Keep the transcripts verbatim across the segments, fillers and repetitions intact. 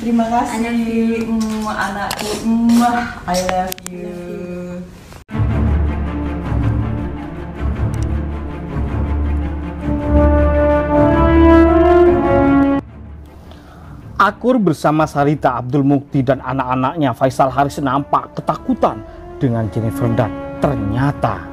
Terima kasih. I love you. Mm, anakku. Mm, I love you. Akur bersama Sarita Abdul Mukti dan anak-anaknya Faisal Haris nampak ketakutan dengan Jennifer Dan. Ternyata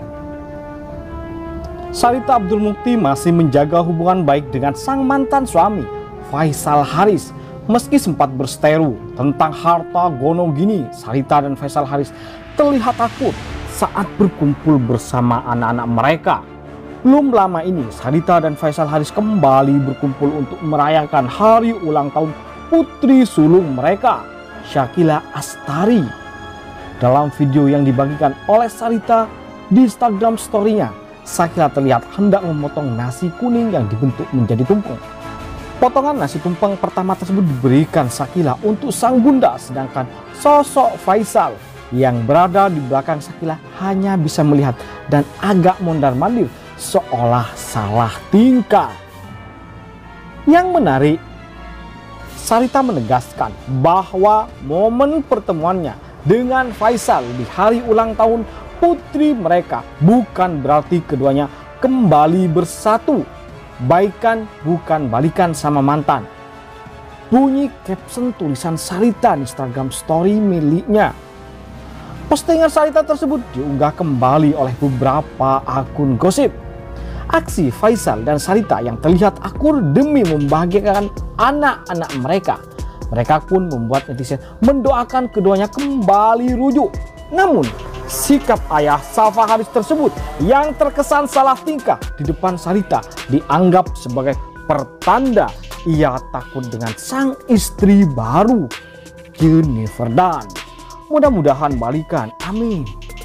Sarita Abdul Mukti masih menjaga hubungan baik dengan sang mantan suami Faisal Haris. Meski sempat berseteru tentang harta gono gini, Sarita dan Faisal Haris terlihat takut saat berkumpul bersama anak-anak mereka. Belum lama ini Sarita dan Faisal Haris kembali berkumpul untuk merayakan hari ulang tahun putri sulung mereka, Shakila Astari. Dalam video yang dibagikan oleh Sarita di Instagram story-nya, Shakila terlihat hendak memotong nasi kuning yang dibentuk menjadi tumpeng. Potongan nasi tumpeng pertama tersebut diberikan Shakila untuk sang bunda, sedangkan sosok Faisal yang berada di belakang Shakila hanya bisa melihat dan agak mondar-mandir seolah salah tingkah. Yang menarik, Sarita menegaskan bahwa momen pertemuannya dengan Faisal di hari ulang tahun putri mereka bukan berarti keduanya kembali bersatu. Baikan bukan balikan sama mantan. Bunyi caption tulisan Sarita di Instagram story miliknya. Postingan Sarita tersebut diunggah kembali oleh beberapa akun gosip. Aksi Faisal dan Sarita yang terlihat akur demi membahagiakan anak-anak mereka. Mereka pun membuat netizen mendoakan keduanya kembali rujuk. Namun, sikap ayah Safa Haris tersebut yang terkesan salah tingkah di depan Sarita dianggap sebagai pertanda ia takut dengan sang istri baru, Jennifer Dan. Mudah-mudahan balikan, amin.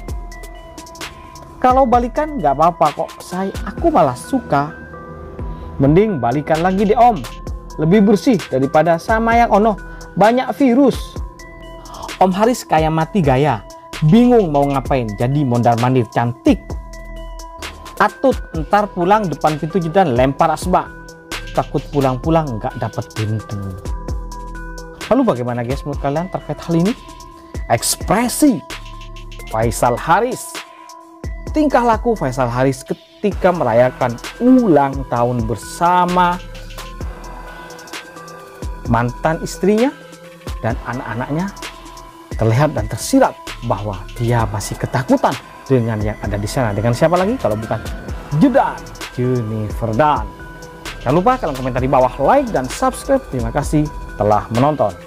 Kalau balikan nggak apa-apa kok, saya aku malah suka. Mending balikan lagi deh om, lebih bersih daripada sama yang ono, banyak virus. Om Haris kayak mati gaya, bingung mau ngapain, jadi mondar-mandir cantik. Atut ntar pulang depan pintu dan lempar asbak, takut pulang-pulang nggak dapat pintu. Lalu bagaimana guys menurut kalian terkait hal ini? Ekspresi Faisal Haris, tingkah laku Faisal Haris ketika merayakan ulang tahun bersama mantan istrinya dan anak-anaknya terlihat dan tersirat bahwa dia masih ketakutan dengan yang ada di sana. Dengan siapa lagi kalau bukan Judan, Jennifer Dan. Jangan lupa kalian komentar di bawah, like dan subscribe. Terima kasih telah menonton.